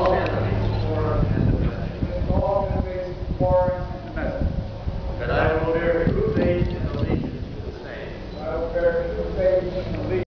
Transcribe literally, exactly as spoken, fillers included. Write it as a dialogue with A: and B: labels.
A: all enemies, foreign and domestic,
B: against all enemies, foreign and domestic,
A: that I will bear